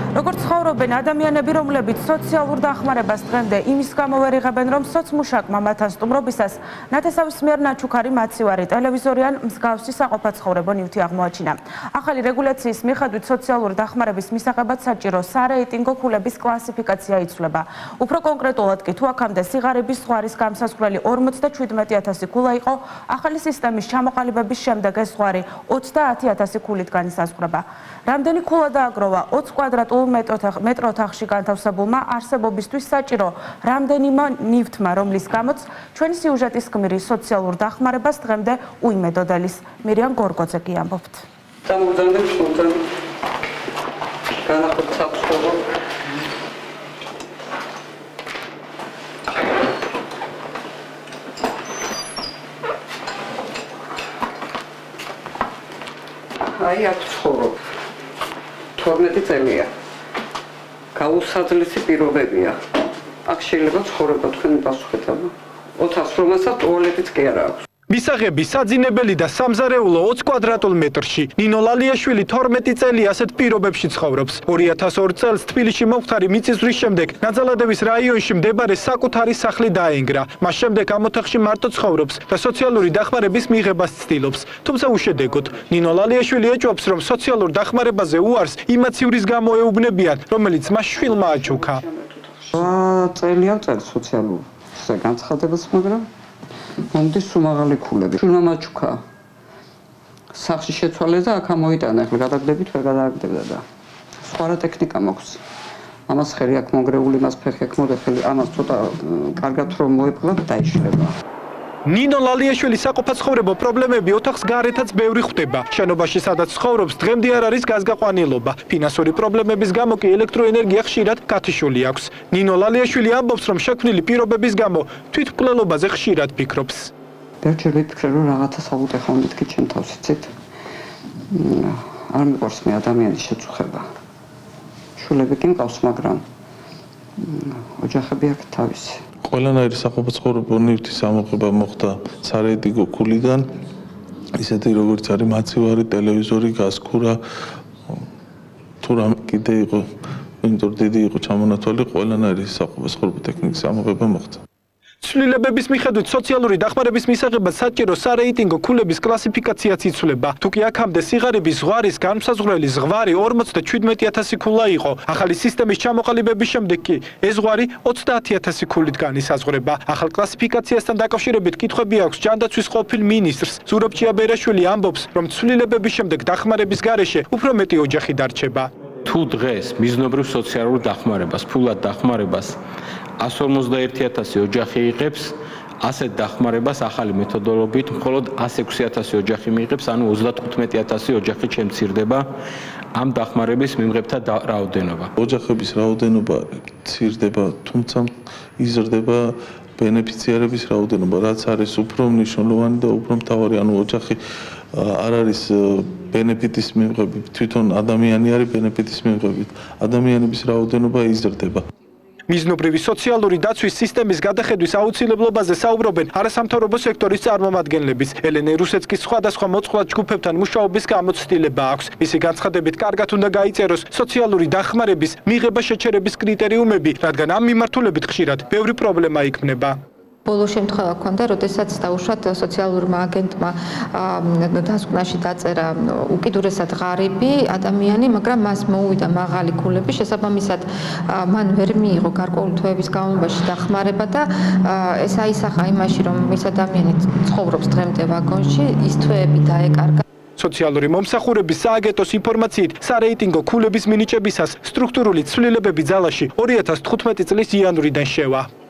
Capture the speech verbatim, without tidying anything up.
როგორც ცხოვრობენ ადამიანები, რომლებიც სოციალურ დახმარებას დღემდე იმის გამო ვერ იღებენ, რომ სოცმუშაკმა მათთან სტუმრობისას ნათესავის მიერ ნაჩუქარი მაცივარი ტელევიზორი ან მსგავსი საყოფაცხოვრებო ნივთი აღმოაჩინა. ახალი რეგულაციის მიხედვით სოციალური დახმარების მისაღებად საჭირო სარეიტინგო ქულების კლასიფიკაცია იცვლება. უფრო კონკრეტულად კი თუ აქამდე სიღარიბის ზღვარის გამსაზღვრელი ორმოცდაჩვიდმეტი ათასი ქულა იყო, ახალი სისტემის ჩამოყალიბების შემდეგ ეს ზღვარი ოცდაათი ათასი ქულით განისაზღვრება. რამდენი ქულა დააგროვა ოც კვადრატულ მეტრ ოთახში განთავსებულმა არსებობისთვის საჭირო რამდენიმე ნივთმა, რომლის გამოც ჩვენი სიუჟეტის გმირი სოციალურ დახმარებას დღემდე უიმედოდელის. მირიან გორგოძე კი ამბობთ. აი აქ ცხოვრობ. თორმეტი წელია. გაუსაძლისი პირობებია. აქ შეიძლება ცხოვრება თქვენი პასუხეთანა. ოთახს რომელსაც ტუალეტიც კი არ აქვს. მისაღები საძინებელი და სამზარეულო ოც კვადრატულ მეტრში. ნინო ლალიაშვილი თორმეტი წელი ასეთ პირობებში ცხოვრობს. ორი ათას ორი წელს თბილისში მომხდარი მიწისძვრის შემდეგ ნაძალადევის რაიონში მდებარე საკუთარი სახლი დაენგრა. მას შემდეგ ამ ოთახში მარტო ცხოვრობს და სოციალური დახმარების მიღებას ცდილობს. თუმცა უშედეგოდ. ნინო ლალიაშვილი ეჭვობს, რომ სოციალურ დახმარებაზე უარს იმაცივრის გამო ეუბნებიან, რომელიც მას შვილმა აჩუქა. წელია წელს სოციალურ განცხადებას, მაგრამ მომდის უმაღალი ქულები. შვილმა მაჩუქა. სახლში შეცვალე და აქ ამოიტანა. ახლა გადაგდებით, ვერ გადააგდებდა და სხვა რა ტექნიკა მოქვს. ამას ხელი აქ მონგრეული, მას ფეხი აქ მოდეხელი, ამას ცოტა კარგად რომ მოეპყრათ დაიშლება. ნინო ლალიაშვილის საყოფაცხოვრებო პრობლემები ოთახს გარეთაც ბევრი ხვდება. შენობაში სადაც ცხოვრობს, დღემდე არ არის გაზგაყვანილობა. ფინანსური პრობლემების გამო კი ელექტროენერგია ხშირად გათიშული აქვს. ნინო ლალიაშვილი ამბობს, რომ შექმნილი პირობების გამო თვითმკვლელობაზე ხშირად ფიქრობს. ბევრჯერ ვიფიქრე, რომ რაღაცა საუტეხავ მეთქი ჩემ თავს, იცით? არ მიყვარს მე ადამიანის შეწუხება. შვილები კი მყავს, მაგრამ ოჯახები აქვს თავისი. ყველანაირი საყოფაცხოვრებო ნივთის ამოღება მოხდა სარეიტინგო ქულიდან, ისეთი როგორც არის მაცივარი ტელევიზორი, გაზქურა, თუ რამე კიდე იყო, იმიტომ დიდი იყო ჩამონათვალი, ყველანაირი საყოფაცხოვრებო ტექნიკის ამოღება მოხდა. ცვლილებების მიხედვით სოციალური დახმარების მისაღებად საჭირო სარეიტინგო ქულების კლასიფიკაციაც იცვლება. თუ კი აქამდე სიღარიბის ზღვარის განმსაზღვრელი ზღვარი ორმოცდაჩვიდმეტი ათასი ქულა იყო, ახალი სისტემის ჩამოყალიბების შემდეგ კი ეს ზღვარი ოცდაათი ათასი ქულით განისაზღვრება. ახალ კლასიფიკაციასთან დაკავშირებით კითხვები აქვს ჯანდაცვის ყოფილ მინისტრს. ზურაბ ჭიაბერაშვილი ამბობს, რომ ცვლილებების შემდეგ დახმარების გარეშე უფრო მეტი ოჯახი დარჩება. თუ დღეს მიზნობრივ სოციალურ დახმარებას, ფულად დახმარებას ასი ორმოცდაერთი ათასი ოჯახი იღებს, ასეთ დახმარებას ახალი მეთოდოლოგიით მხოლოდ ასი ექვსი ათასი ოჯახი მიიღებს, ანუ ოცდათხუთმეტი ათასი ოჯახი შემცირდება ამ დახმარების მიმღებთა რაოდენობა. ოჯახების რაოდენობა მცირდება, თუმცა იზრდება ბენეფიციარების რაოდენობა, რაც არის უფრო მნიშვნელოვანი და უფრო მთავარი, ანუ ოჯახი არ არის ბენეფიტის მიმღებით, თვითონ ადამიანი არის ბენეფიტის მიმღებით. ადამიანების რაოდენობა იზრდება. მიზნობრივი სოციალური დაცვის სისტემის გადახედვის აუცილებლობაზე საუბრობენ არასამთავრობო სექტორის წარმომადგენლებიც. ელენე რუსეცკის სხვადასხვა მოწყვლად ჯგუფებთან მუშაობის გამოცდილება აქვს. მისი განცხადებით, კარგად უნდა გაიწეროს სოციალური დახმარების მიღება შეჩერების კრიტერიუმები, რადგან ამ მიმართულებით ხშირად ბევრი პრობლემა იქმნება. ბოლო შემთხვევა ჰქონდა, როდესაც დაუშვათ სოციალურმა აგენტმა დასკვნაში დაწერა უკიდურესად ღარიბი ადამიანი, მაგრამ მას მოუვიდა მაღალი ქულები, შესაბამისად მან ვერ მიიღო გარკვეული თვეების განმავლობაში დახმარება და ეს აისახა იმაში, რომ ეს ადამიანი ცხოვრობს დღემდე ვაგონში, ის თვეები დაეკარგა. სოციალური მომსახურების სააგენტოს ინფორმაციით, სარეიტინგო ქულების მინიჭებისას სტრუქტურული ცვლილებები ძალაში ორი ათას თხუთმეტი წლის იანვრიდან შევა.